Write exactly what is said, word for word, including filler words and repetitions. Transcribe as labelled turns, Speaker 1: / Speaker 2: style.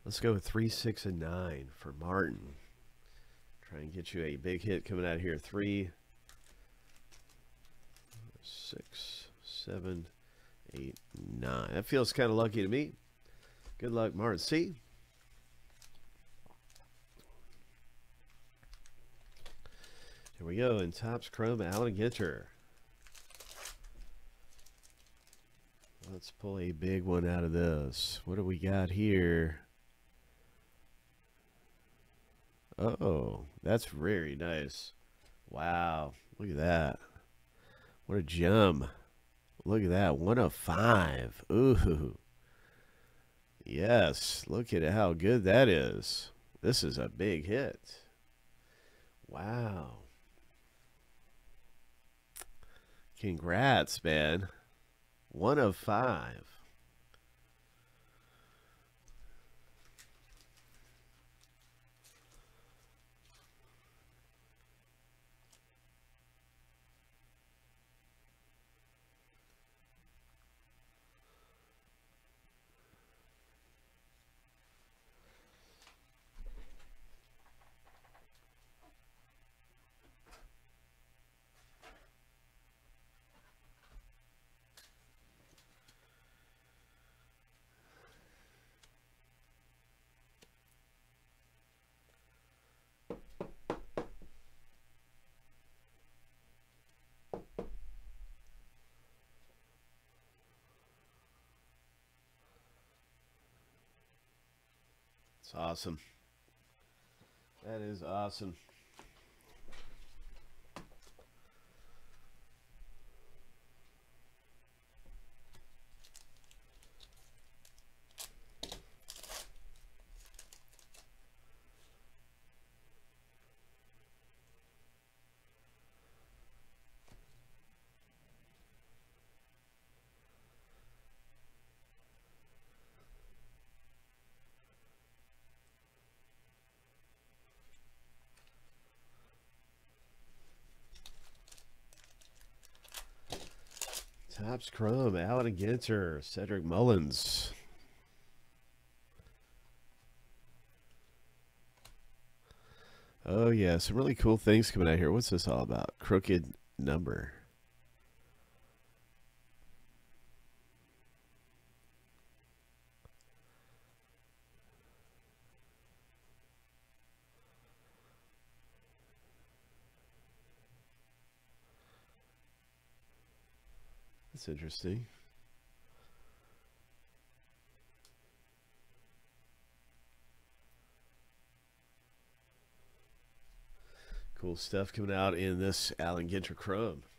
Speaker 1: Let's go with three, six, and nine for Martin. Try and get you a big hit coming out of here. Three, six, seven, eight, nine. That feels kind of lucky to me. Good luck, Martin. See? Here we go. In Topps Chrome, Alan Ginter. Let's pull a big one out of this. What do we got here? Oh, that's very nice. Wow. Look at that. What a gem. Look at that. One of five. Ooh. Yes. Look at how good that is. This is a big hit. Wow. Congrats, man. One of five. It's awesome. That is awesome. Topps Chrome, Alan Ginter, Cedric Mullins. Oh, yeah, some really cool things coming out here. What's this all about? Crooked number. That's interesting. Cool stuff coming out in this Alan Ginter Chrome.